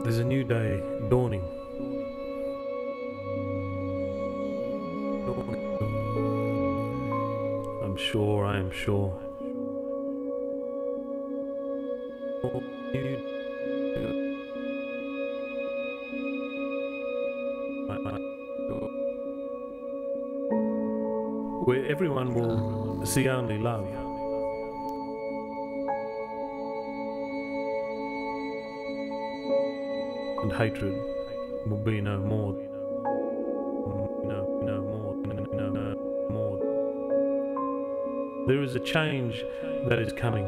There's a new day dawning. I'm sure, I am sure. Where everyone will see only love. And hatred will be no more. No more. There is a change that is coming.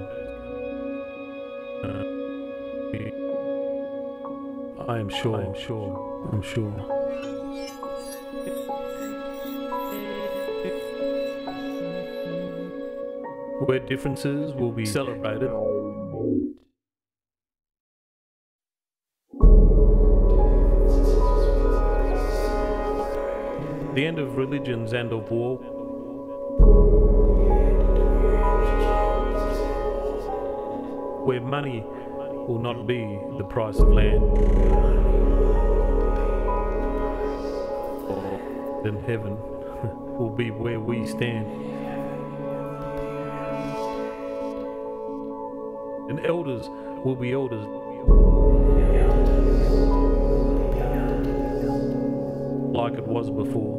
I am sure. I'm sure. Where differences will be celebrated. The end of religions and of war. Where money will not be the price of land. Then heaven will be where we stand. And elders will be elders. Like it was before.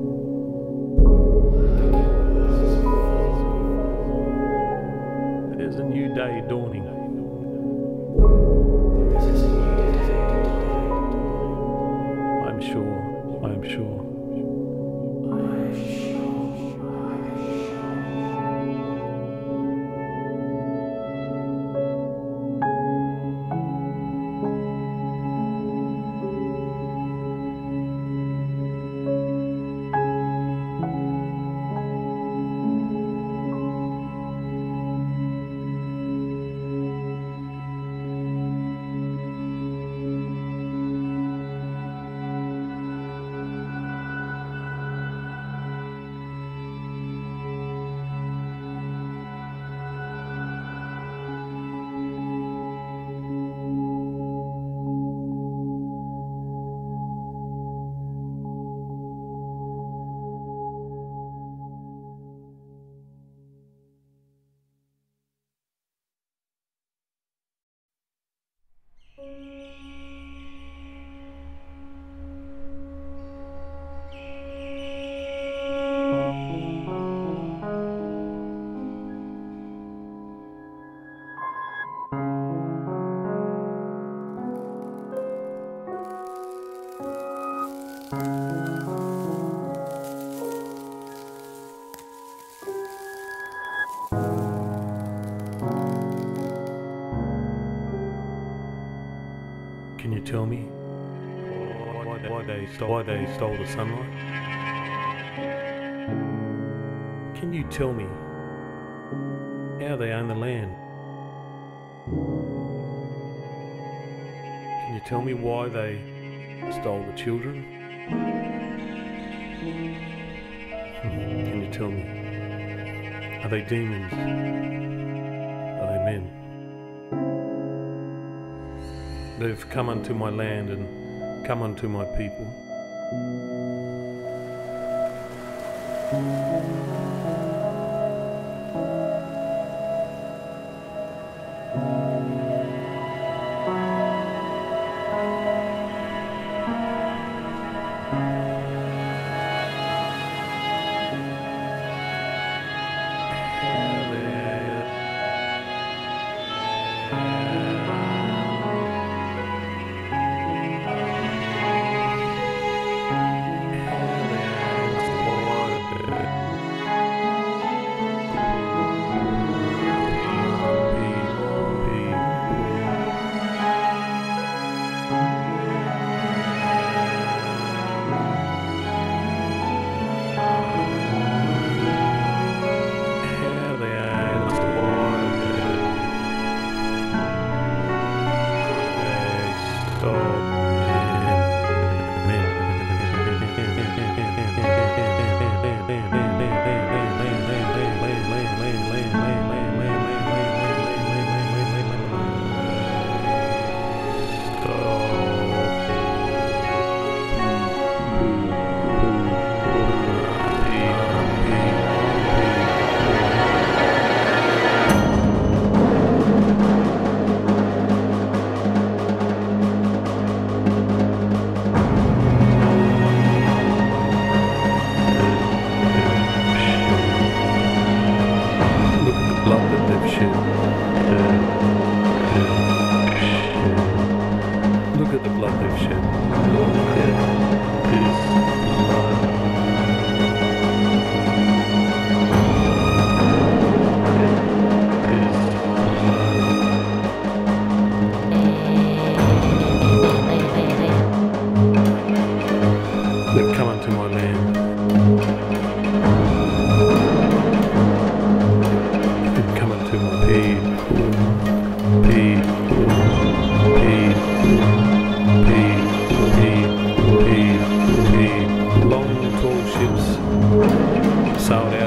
There's a new day dawning. I'm sure, I'm sure. Can you tell me why they stole the sunlight? Can you tell me how they own the land? Can you tell me why they stole the children? Can you tell me? Are they demons? Are they men? They've come unto my land and come unto my people.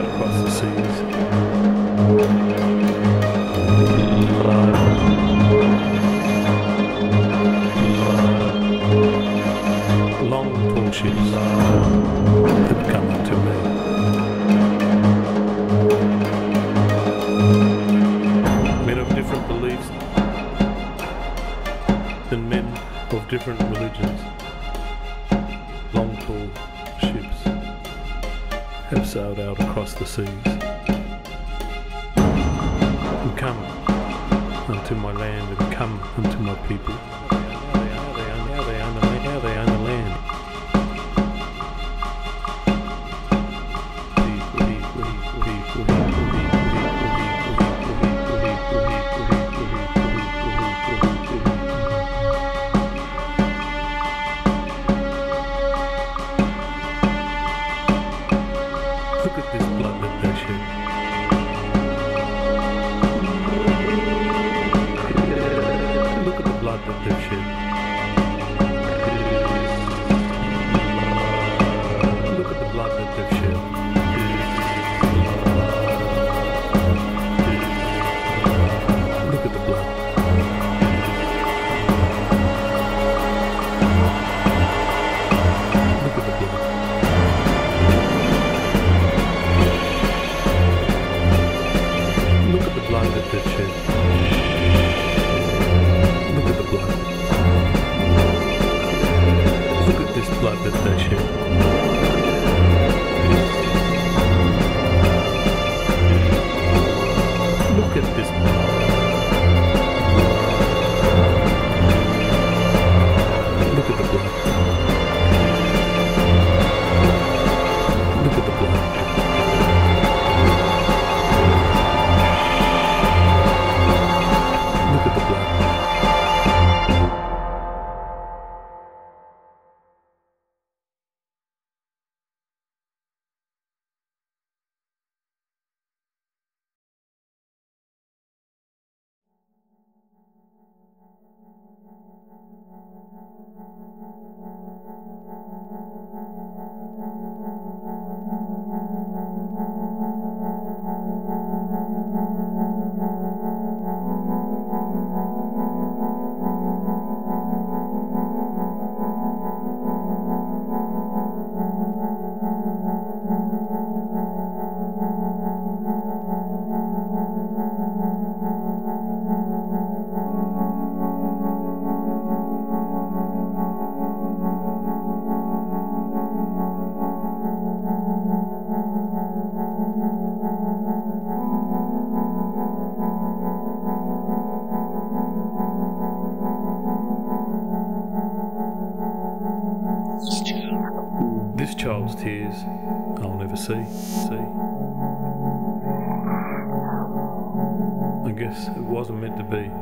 out across the seas. Long tall ships that come to me. Men of different beliefs and men of different religions. Long tall ships have sailed out across the seas and come unto my land and come unto my people. Now they own the land. Look at this blood that they shed. Look at the blood that they've shed. Look at the blood that they've shed. Look at the blood. Look at the blood. Look at the blood that they've shed. Look at the blood. Look at this blood that they shed. Look at this blood. Look at the blood. Look at the blood. Look at the blood. This child's tears I'll never see. I guess it wasn't meant to be.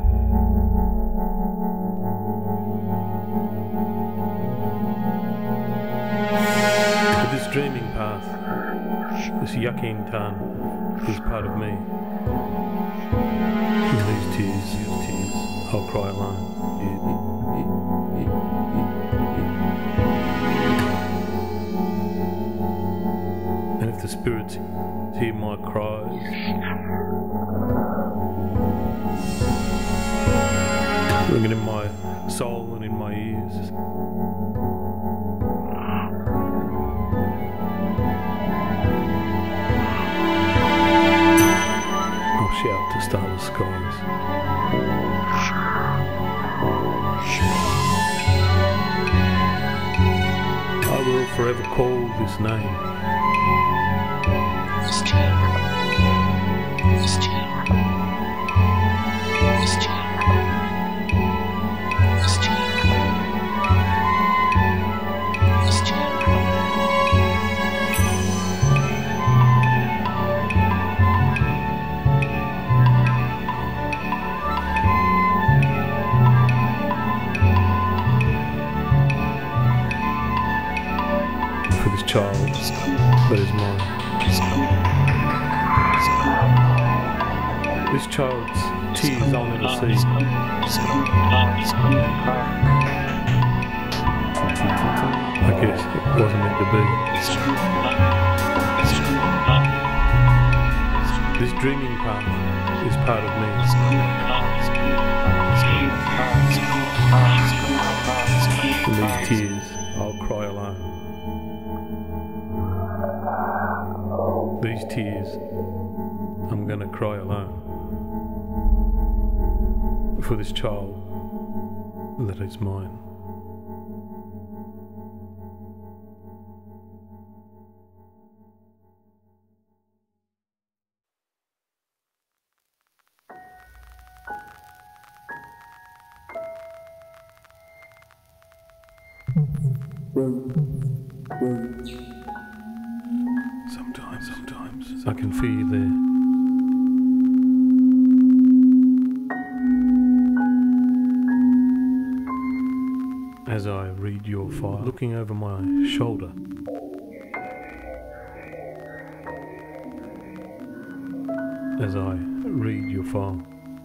But this dreaming path, this yucking tan, is part of me. In these tears, I'll cry alone. And if the spirits hear my cries, ringing in my soul and in my ears, I'll shout to starless skies. I will forever call this name. For this child that is mine. This child's tears I'll never see. I guess it wasn't meant to be. This dreaming part is part of me. In these tears, I'll cry alone. These tears, I'm gonna cry alone. For this child that is mine. Sometimes I can feel you there. As I read your file, looking over my shoulder. As I read your file.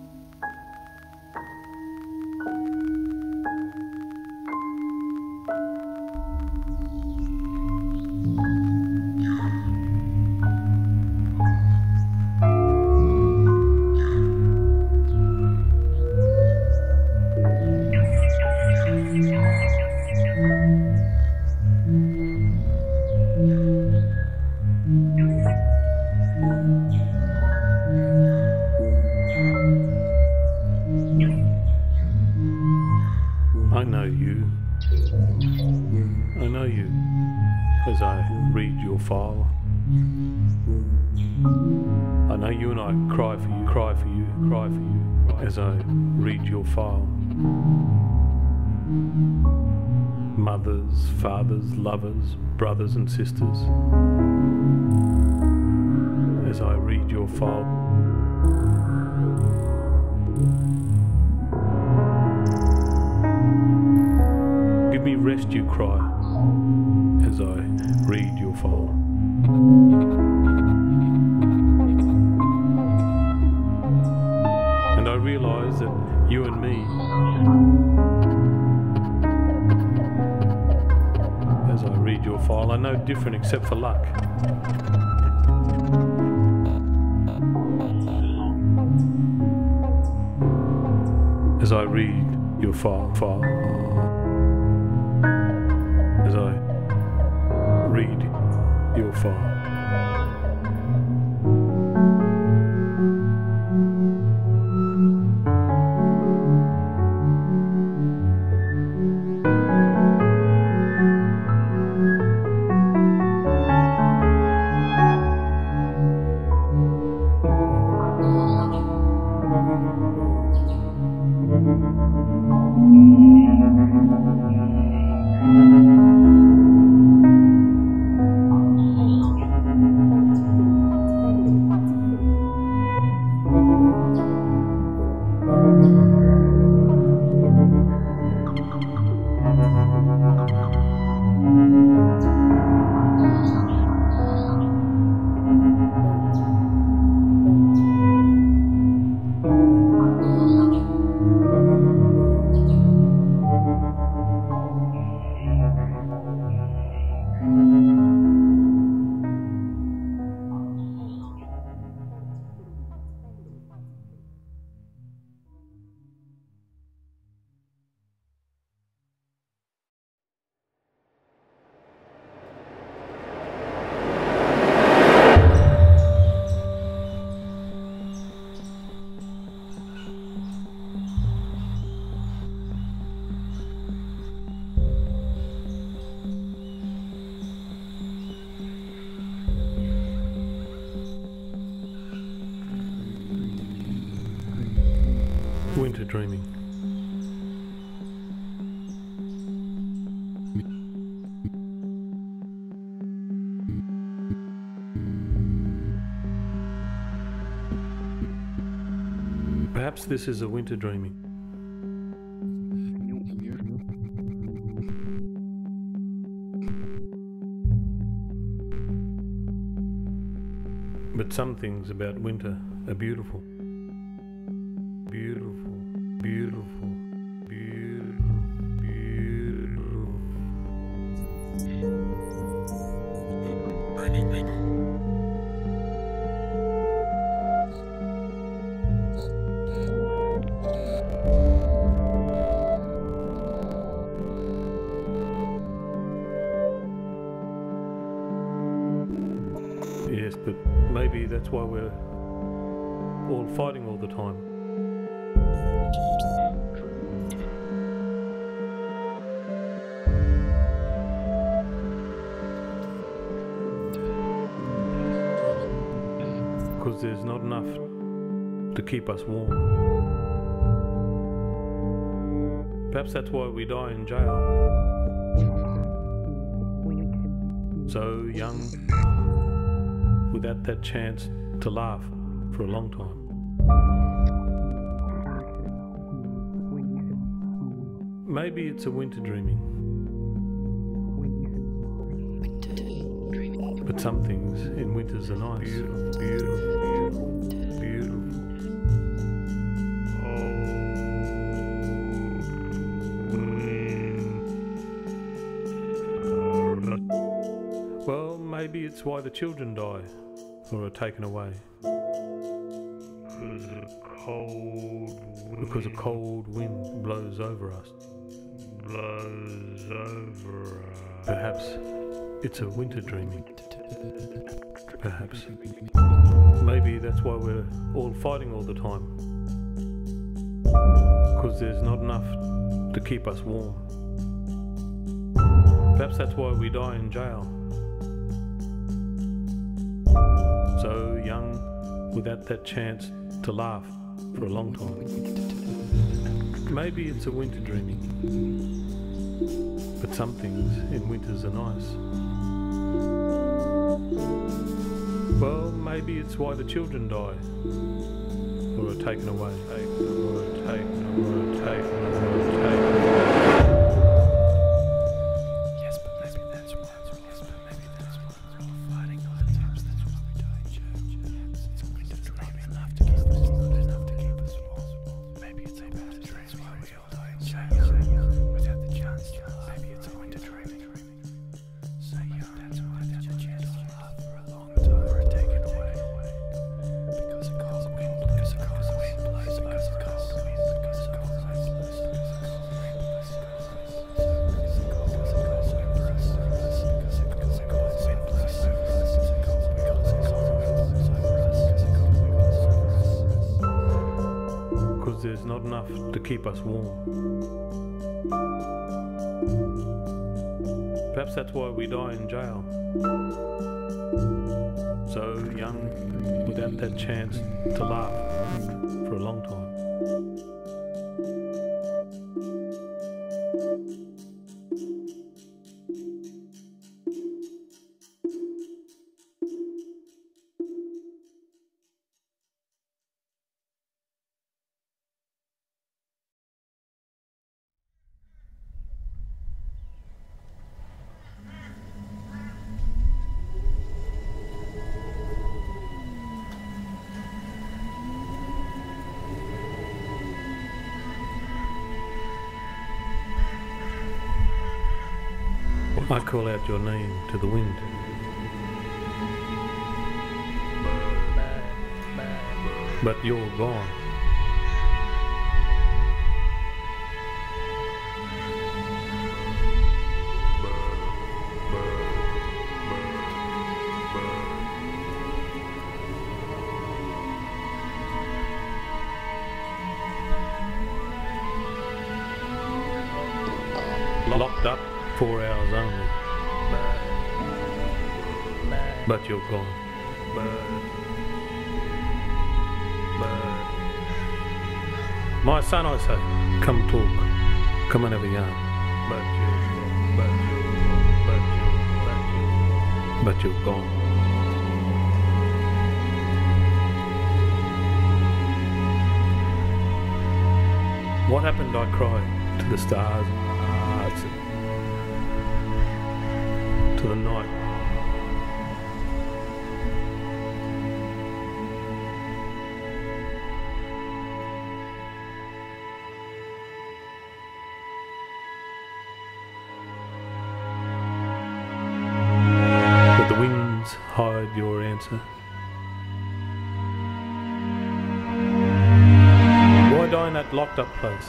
I know you as I read your file. I know you and I cry for you, cry for you, cry for you as I read your file. Mothers, fathers, lovers, brothers and sisters. As I read your file. Give me rest, you cry, as I read your file. And I realise that you and me, as I read your file, are no different except for luck. As I read your file. As I read your file. Winter dreaming. Perhaps this is a winter dreaming. But some things about winter are beautiful. Beautiful, beautiful, beautiful, beautiful. But maybe that's why we're all fighting all the time. Because there's not enough to keep us warm. Perhaps that's why we die in jail. So young, without that chance to laugh for a long time. Maybe it's a winter dreaming. But some things in winters are nice. Beautiful, beautiful, beautiful. Well, maybe it's why the children die or are taken away. Because a cold wind blows over us. Perhaps it's a winter dreaming. Perhaps. Maybe that's why we're all fighting all the time. Because there's not enough to keep us warm. Perhaps that's why we die in jail. So young, without that chance to laugh for a long time. Maybe it's a winter dreaming. But some things in winters are nice. Well, maybe it's why the children die or are taken away. Yes, but maybe that's why. We're all fighting all the times. That's why we die in church. It's a winter dreaming. Enough to keep us warm. Maybe it's a winter dream. That's why we all die in church. Without the chance to laugh. Maybe it's a winter dreaming. So young, that's why there's a chance to laugh for a long time. We're taken away. Because a cold wind blows. Because a cold wind blows. Because a cold wind blows. Because a cold wind blows. Because there's not enough to keep us warm. Perhaps that's why we die in jail. So young, without that chance to laugh for a long time. I call out your name to the wind. But you're gone. Locked up 4 hours only. But you're gone. My son, I say, come talk. Come and have a yarn. But you're gone. What happened? I cried to the stars, to the night. But the winds hide your answer. Why die in that locked up place?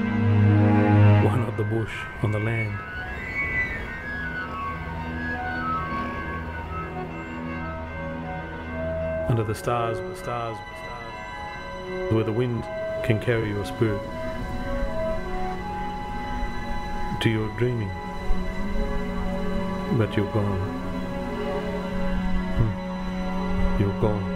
Why not the bush on the land? under the stars, where the wind can carry your spirit to your dreaming, but you're gone. You're gone.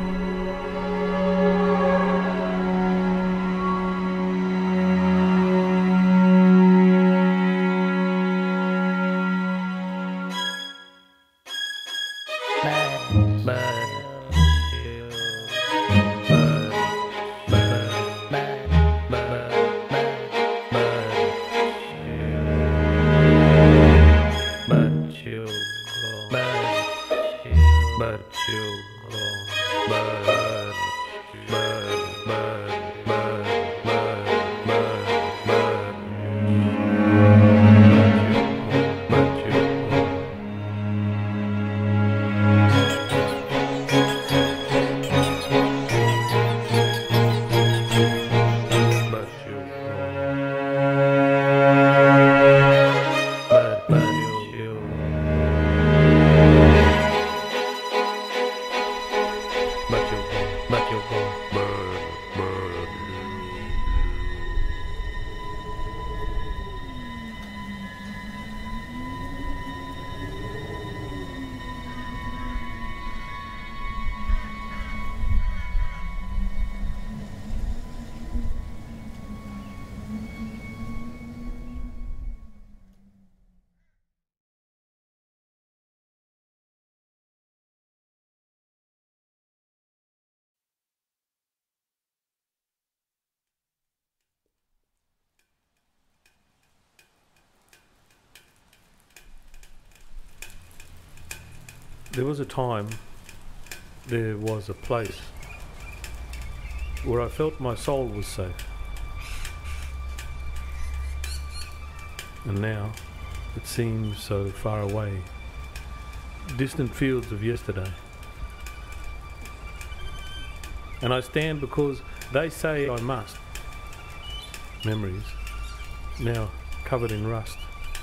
There was a time, there was a place where I felt my soul was safe. And now it seems so far away, distant fields of yesterday. And I stand because they say I must. Memories, now covered in rust.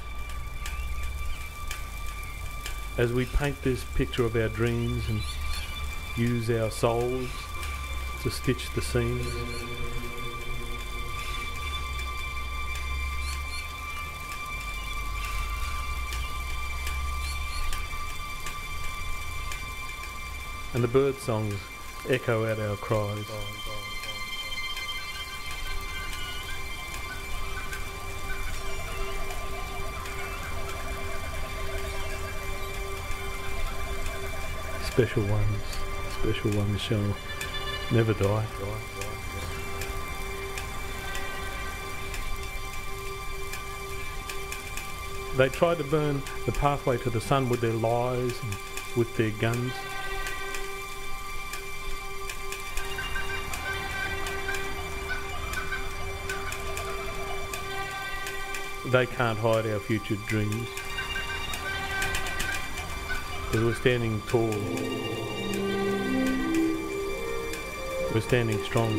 As we paint this picture of our dreams and use our souls to stitch the seams, and the bird songs echo out our cries. Special ones shall never die. They tried to burn the pathway to the sun with their lies and with their guns. They can't hide our future dreams. Because we're standing tall, we're standing strong.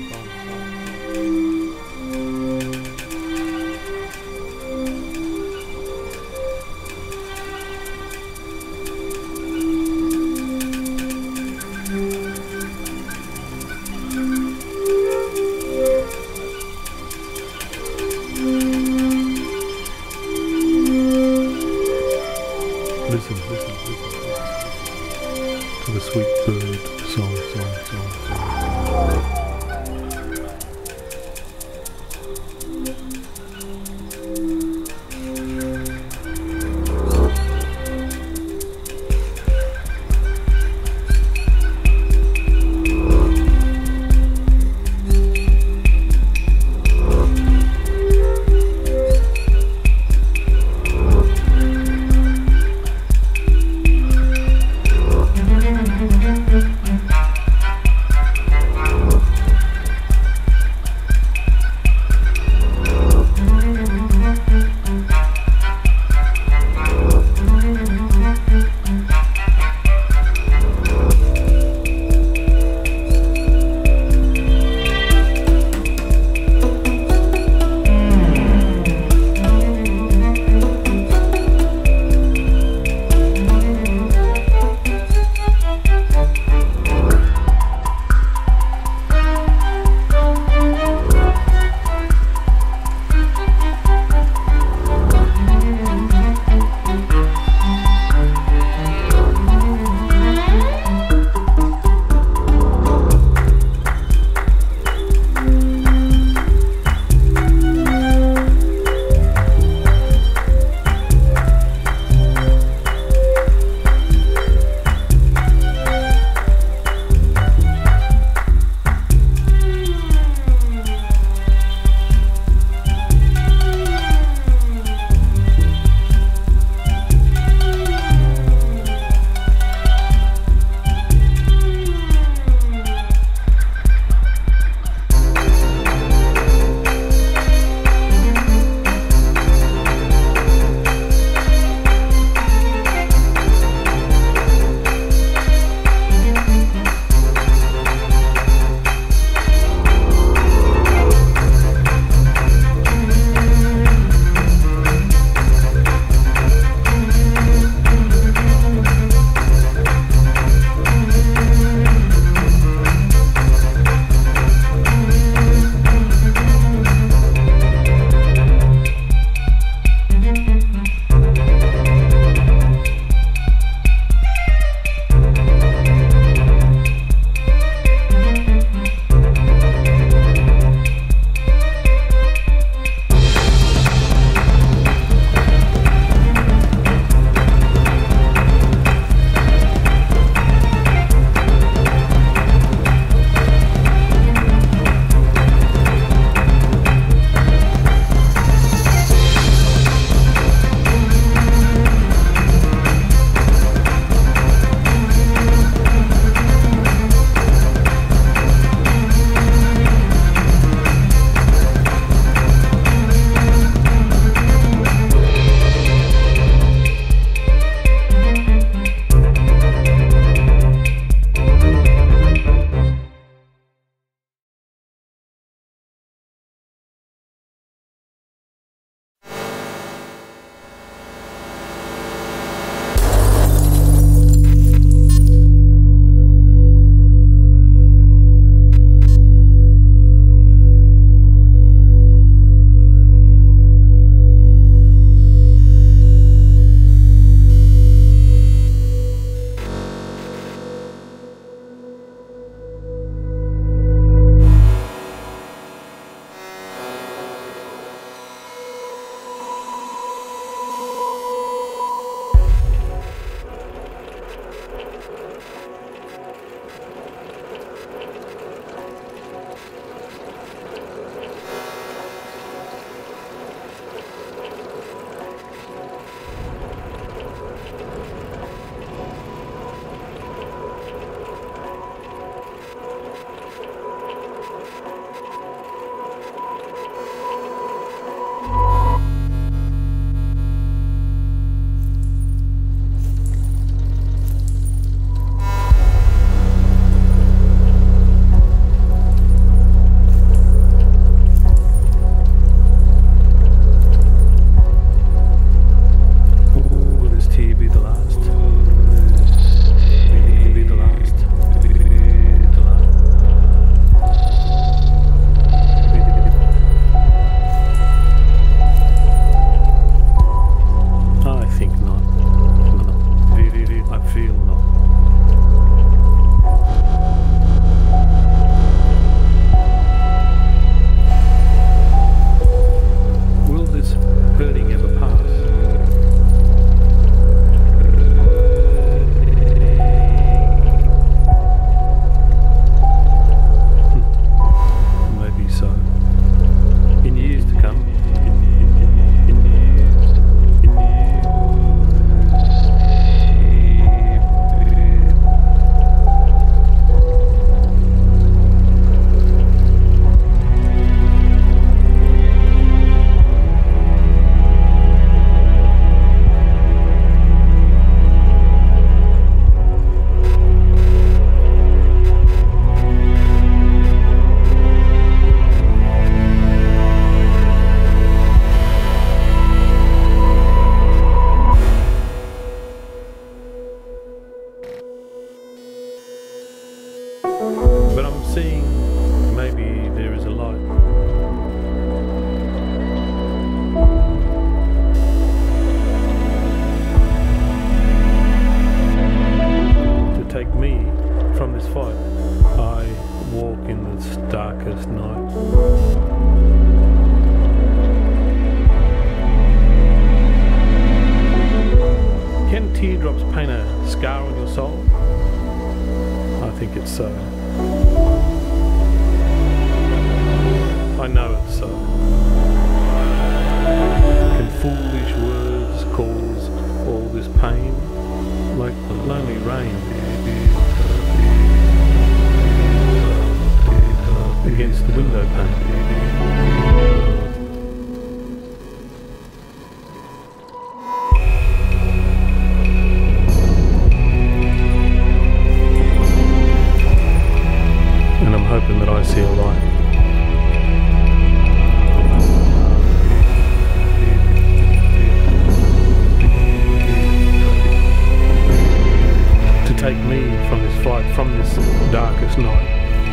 Listen to the sweet bird song. this fight. I walk in this darkest night. Can teardrops paint a scar on your soul? I think it's so. I know it's so. Can foolish words cause all this pain? Like the lonely rain against the window pane. And I'm hoping that I see a light. To take me from this fight, from this darkest night.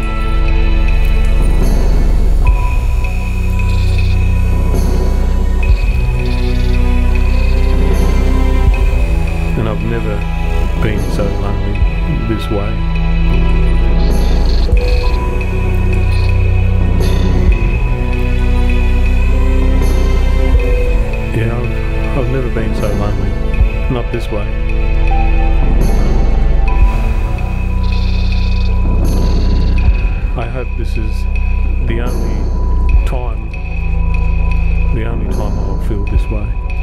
And I've never been so lonely this way. Yeah, I've never been so lonely. Not this way. I hope this is the only time I'll feel this way.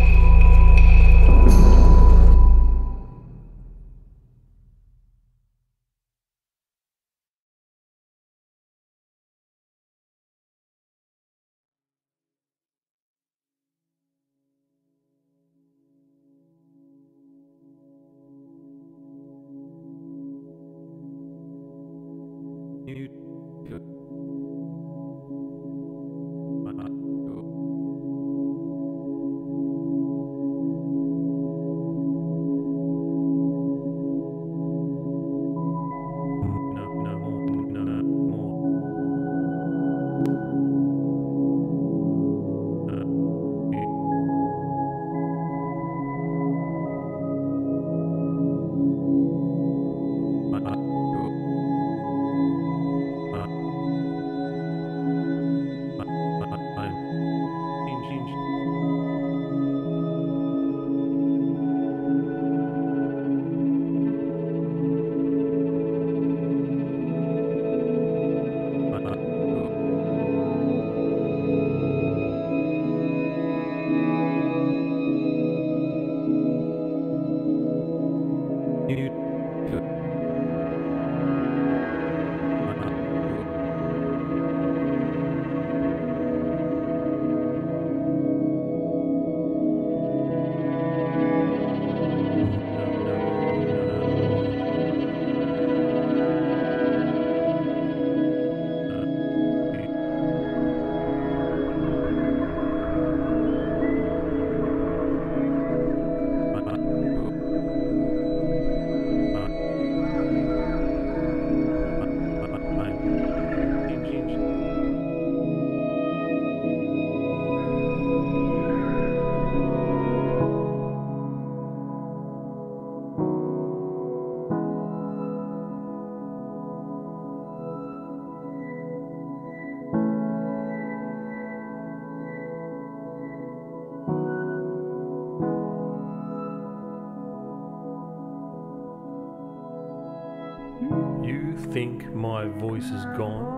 You think my voice is gone?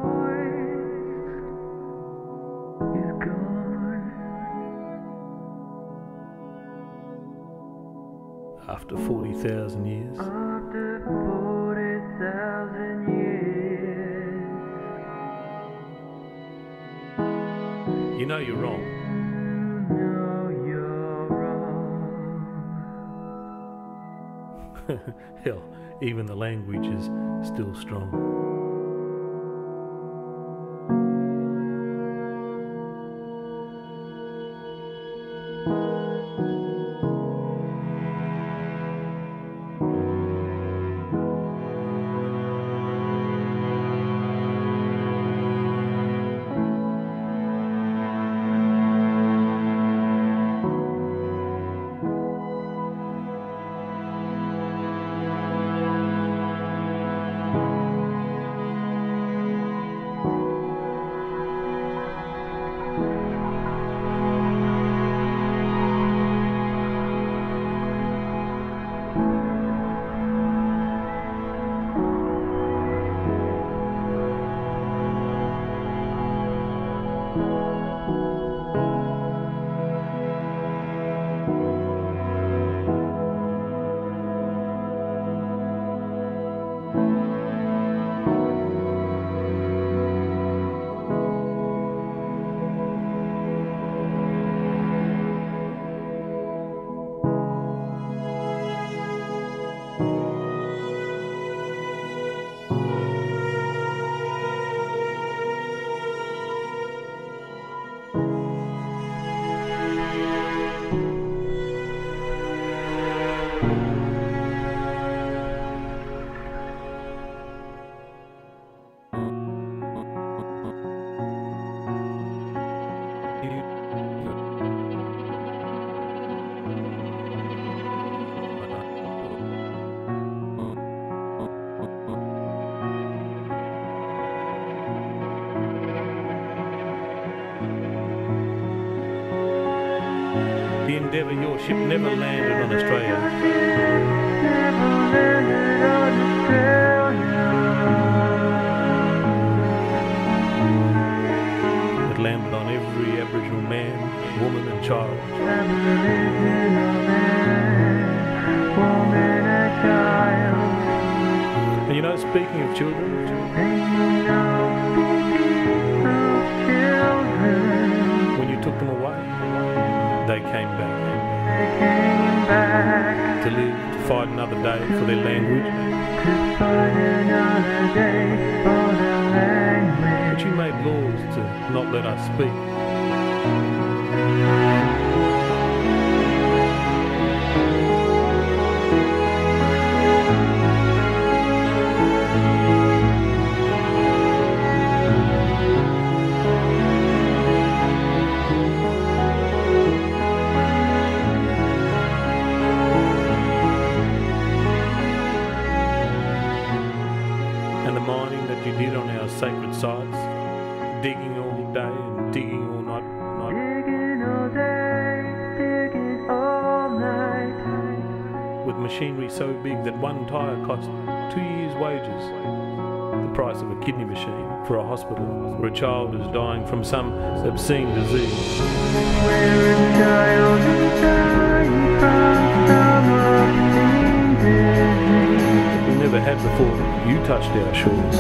After 40,000 years? After 40,000 years. You know you're wrong. You know you're wrong. Hell, even the language is still strong. Endeavour, your ship never landed on Australia. never landed on Australia. It landed on every Aboriginal man, woman and child. Aboriginal man, woman and child. And you know, speaking of children, Speaking of children, when you took them away, they came back they came back to live, to fight another day for their language. to fight another day for their language. But you made laws to not let us speak. And the mining that you did on our sacred sites, digging all day and digging all night. Digging all day, digging all night. With machinery so big that one tyre cost 2 years' wages, the price of a kidney machine for a hospital where a child is dying from some obscene disease. Where a child is dying from some obscene disease We never had before you touched our shores.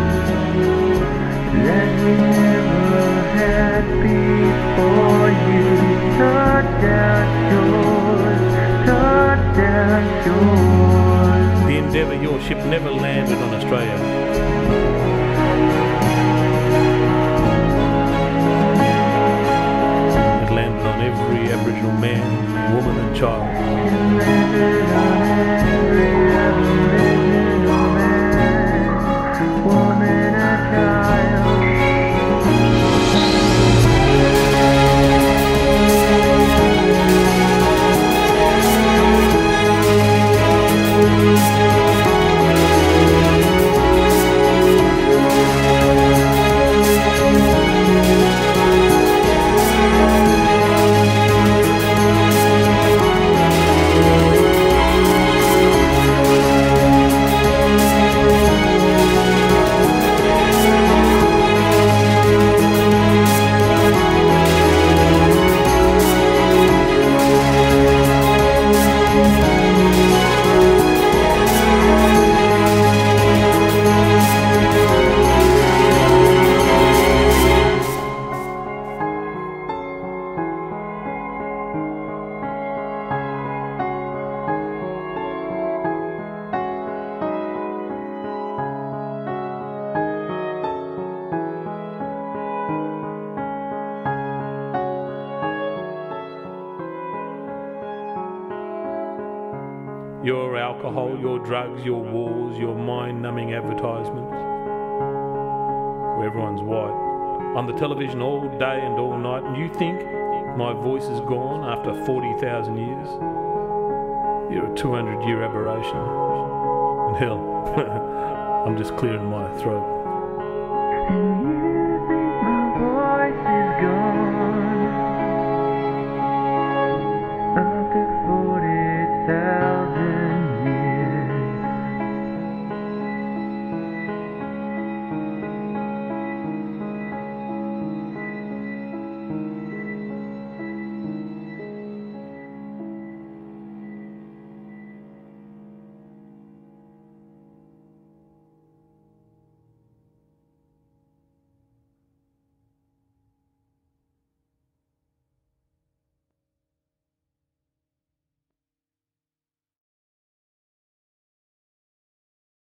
that we never had before you touched our shores, touched our shores. The Endeavour, your ship never landed on Australia. It landed on every Aboriginal man, woman and child. Landed on every Aboriginal man, woman and child. Your alcohol, your drugs, your wars, your mind-numbing advertisements, where everyone's white, on the television all day and all night, and you think my voice is gone after 40,000 years? You're a 200-year aberration. And hell, I'm just clearing my throat. And you